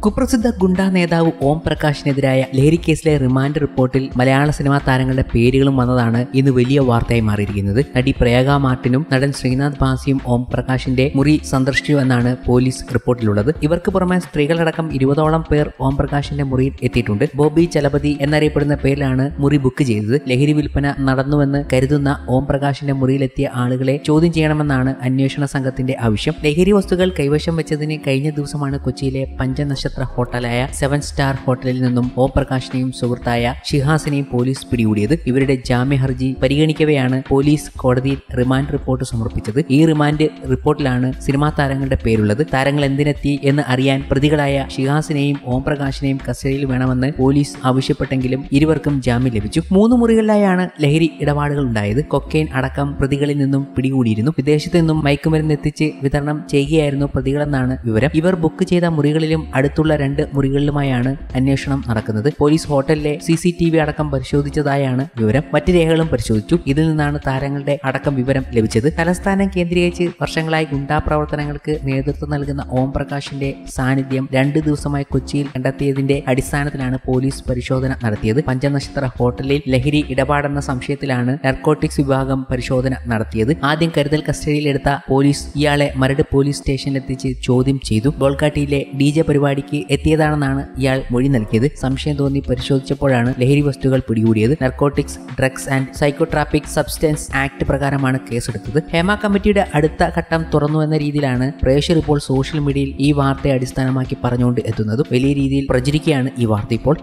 കുപ്രസിദ്ധ ഗുണ്ടാ നേതാവ് ഓം പ്രകാശിനെതിരായ ലഹരി കേസിലെ റിമാൻഡ് റിപ്പോർട്ടിൽ മലയാള സിനിമാ താരങ്ങളുടെ പേരുകളും വന്നതാണ് ഇന്ന് വലിയ വാർത്തയായി മാറിയിരിക്കുന്നത്. നടി പ്രയാഗ മാർട്ടിനും നടൻ ശ്രീനാഥ് ഭാസിയും ഓം പ്രകാശിന്റെ മുറി സന്ദർശിച്ചു എന്നാണ് പോലീസ് റിപ്പോർട്ടിലുള്ളത്. ഇവർക്ക് പുറമെ സ്ത്രീകളടക്കം 20ഓളം പേർ ഓം പ്രകാശിന്റെ മുറിയിൽ എത്തിയിട്ടുണ്ട്. ബോബി ചലപതി എന്നറിയപ്പെടുന്ന പേരിലാണ് മുറി ബുക്ക് ചെയ്തത്. ലഹരി വിൽപ്പന നടന്നുവെന്ന് കരുതുന്ന ഓം പ്രകാശിന്റെ മുറിയിലെത്തിയ ആളുകളെ ചോദ്യം ചെയ്യണമെന്നാണ് അന്വേഷണ സംഘത്തിന്റെ ആവശ്യം. ലഹരി വസ്തുക്കൾ കൈവശം വെച്ചതിന് കഴിഞ്ഞ ദിവസമാണ് കൊച്ചിയിലെ പഞ്ചനക്ഷത്ര ഹോട്ടലായ 7 സ്റ്റാർ ഹോട്ടലിൽ നിന്നും ഓം പ്രകാശിനെയും സുഹൃത്തായ ഷിഹാസിനെയും പോലീസ് പിടികൂടിയത്. ഇവരുടെ ജാമ്യ ഹർജി പരിഗണിക്കവെയാണ് പോലീസ് കോടതിയിൽ റിമാൻഡ് റിപ്പോർട്ട് സമർപ്പിച്ചത്. ഈ റിമാൻഡ് റിപ്പോർട്ടിലാണ് സിനിമാ താരങ്ങളുടെ പേരുള്ളത്. താരങ്ങൾ എന്തിനെത്തി എന്ന് അറിയാൻ പ്രതികളായ ഷിഹാസിനെയും ഓം പ്രകാശിനെയും കസ്റ്റഡിയിൽ വേണമെന്ന് പോലീസ് ആവശ്യപ്പെട്ടെങ്കിലും ഇരുവർക്കും ജാമ്യം ലഭിച്ചു. 3 മുറികളിലായാണ് ലഹരി ഇടപാടുകൾ ഉണ്ടായത്. കൊക്കൈൻ അടക്കം പ്രതികളിൽ നിന്നും പിടികൂടിയിരുന്നു. വിദേശത്ത് നിന്നും മയക്കുമരുന്ന് എത്തിച്ച് വിതരണം ചെയ്യുകയായിരുന്നു പ്രതികളെന്നാണ് വിവരം. ഇവർ ബുക്ക് ചെയ്ത മുറികളിലും അടുത്തുള്ള 2 മുറികളിലുമായാണ് അന്വേഷണം നടക്കുന്നത്. പോലീസ് ഹോട്ടലിലെ CCTV അടക്കം പരിശോധിച്ചതായാണ് വിവരം. മറ്റ് രേഖകളും പരിശോധിച്ചു. ഇതിൽ നിന്നാണ് താരങ്ങളുടെ അടക്കം വിവരം ലഭിച്ചത്. തലസ്ഥാനം കേന്ദ്രീകരിച്ച് വർഷങ്ങളായി ഗുണ്ടാ പ്രവർത്തനങ്ങൾക്ക് നേതൃത്വം നൽകുന്ന ഓം പ്രകാശിന്റെ സാന്നിധ്യം 2 ദിവസമായി കൊച്ചിയിൽ കണ്ടെത്തിയതിന്റെ അടിസ്ഥാനത്തിലാണ് പോലീസ് പരിശോധന നടത്തിയത്. പഞ്ചനക്ഷത്ര ഹോട്ടലിൽ ലഹരി ഇടപാടെന്ന സംശയത്തിലാണ് നർക്കോട്ടിക്സ് വിഭാഗം പരിശോധന നടത്തിയത്. ആദ്യം കരുതൽ കസ്റ്റഡിയിലെടുത്ത പോലീസ് ഇയാളെ മരട് പോലീസ് സ്റ്റേഷനിലെത്തിച്ച് ചോദ്യം ചെയ്തു. ബോൾഗാട്ടിയിലെ DJ പരിപാടിക്ക് എത്തിയതാണെന്നാണ് ഇയാൾ മൊഴി നൽകിയത്. സംശയം തോന്നി പരിശോധിച്ചപ്പോഴാണ് ലഹരി വസ്തുക്കൾ പിടികൂടിയത്. Narcotics, drugs and psychotropic substances act പ്രകാരമാണ് കേസെടുത്തത്. ഹേമ കമ്മിറ്റിയുടെ അടുത്ത ഘട്ടം തുറന്നു എന്ന രീതിയിലാണ് പ്രേക്ഷകർ ഇപ്പോൾ സോഷ്യൽ മീഡിയയിൽ ഈ വാർത്തയെ അടിസ്ഥാനമാക്കി പറഞ്ഞുകൊണ്ട് എത്തുന്നതും. വലിയ രീതിയിൽ പ്രചരിക്കുകയാണ് ഈ വാർത്ത ഇപ്പോൾ.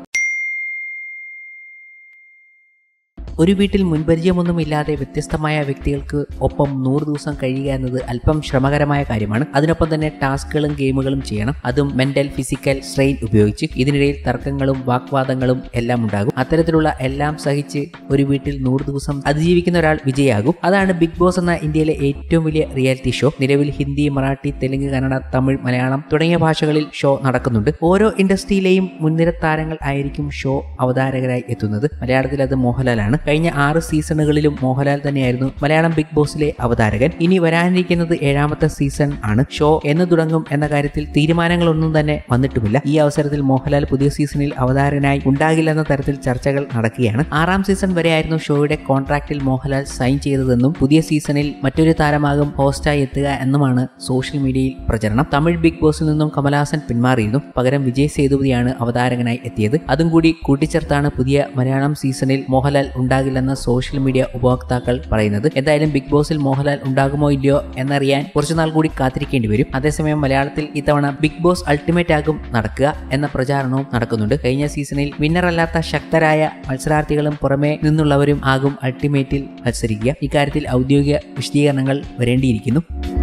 ഒരു വീട്ടിൽ മുൻപരിചയമൊന്നുമില്ലാതെ വ്യത്യസ്തമായ വ്യക്തികൾക്ക് ഒപ്പം 100 ദിവസം കഴിയുക എന്നത് അല്പം ശ്രമകരമായ കാര്യമാണ്. അതിനൊപ്പം തന്നെ ടാസ്കുകളും ഗെയിമുകളും ചെയ്യണം. അതും മെന്റൽ ഫിസിക്കൽ സ്ട്രെയിൻ ഉപയോഗിച്ച്. ഇതിനിടയിൽ തർക്കങ്ങളും വാഗ്വാദങ്ങളും എല്ലാം ഉണ്ടാകും. അത്തരത്തിലുള്ള എല്ലാം സഹിച്ച് ഒരു വീട്ടിൽ 100 ദിവസം അതിജീവിക്കുന്ന ഒരാൾ വിജയാകും. അതാണ് ബിഗ് ബോസ് എന്ന ഇന്ത്യയിലെ ഏറ്റവും വലിയ റിയാലിറ്റി ഷോ. നിലവിൽ ഹിന്ദി, മറാഠി, തെലുങ്ക്, കന്നഡ, തമിഴ്, മലയാളം തുടങ്ങിയ ഭാഷകളിൽ ഷോ നടക്കുന്നുണ്ട്. ഓരോ ഇൻഡസ്ട്രിയിലെയും മുൻനിര താരങ്ങൾ ആയിരിക്കും ഷോ അവതാരകരായി എത്തുന്നത്. മലയാളത്തിൽ അത് മോഹൻലാലാണ്. കഴിഞ്ഞ 6 സീസണുകളിലും മോഹൻലാൽ തന്നെയായിരുന്നു മലയാളം ബിഗ് ബോസിലെ അവതാരകൻ. ഇനി വരാനിരിക്കുന്നത് 7ാമത്തെ സീസൺ ആണ്. ഷോ എന്ന് തുടങ്ങും എന്ന കാര്യത്തിൽ തീരുമാനങ്ങളൊന്നും തന്നെ വന്നിട്ടുമില്ല. ഈ അവസരത്തിൽ മോഹൻലാൽ പുതിയ സീസണിൽ അവതാരകനായി ഉണ്ടാകില്ലെന്ന തരത്തിൽ ചർച്ചകൾ നടക്കുകയാണ്. 6ാം സീസൺ വരെയായിരുന്നു ഷോയുടെ കോൺട്രാക്റ്റിൽ മോഹൻലാൽ സൈൻ ചെയ്തതെന്നും പുതിയ സീസണിൽ മറ്റൊരു താരമാകും ഹോസ്റ്റായി എത്തുക എന്നുമാണ് സോഷ്യൽ മീഡിയയിൽ പ്രചരണം. തമിഴ് ബിഗ് ബോസിൽ നിന്നും കമൽഹാസൻ പിന്മാറിയിരുന്നു. പകരം വിജയ് സേതുപതിയാണ് അവതാരകനായി എത്തിയത്. അതും കൂടി കൂട്ടിച്ചേർത്താണ് പുതിയ മലയാളം സീസണിൽ മോഹൻലാൽ ഉണ്ടാകില്ലെന്ന് സോഷ്യൽ മീഡിയ ഉപഭോക്താക്കൾ പറയുന്നത്. എന്തായാലും ബിഗ് ബോസിൽ മോഹൻലാൽ ഉണ്ടാകുമോ ഇല്ലയോ എന്നറിയാൻ കുറച്ചുനാൾ കൂടി കാത്തിരിക്കേണ്ടി വരും. അതേസമയം മലയാളത്തിൽ ഇത്തവണ ബിഗ് ബോസ് അൾട്ടിമേറ്റ് ആകും നടക്കുക എന്ന പ്രചാരണവും നടക്കുന്നുണ്ട്. കഴിഞ്ഞ സീസണിൽ വിന്നറല്ലാത്ത ശക്തരായ മത്സരാർത്ഥികളും പുറമെ നിന്നുള്ളവരും ആകും അൾട്ടിമേറ്റിൽ മത്സരിക്കുക. ഇക്കാര്യത്തിൽ ഔദ്യോഗിക വിശദീകരണങ്ങൾ വരേണ്ടിയിരിക്കുന്നു.